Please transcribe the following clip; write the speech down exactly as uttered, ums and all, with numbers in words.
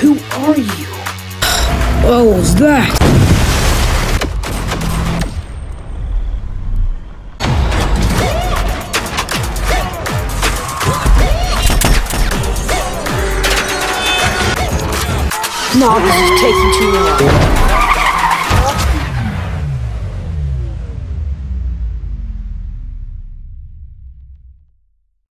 Who are you? Oh, what was that? No, this is taking too long.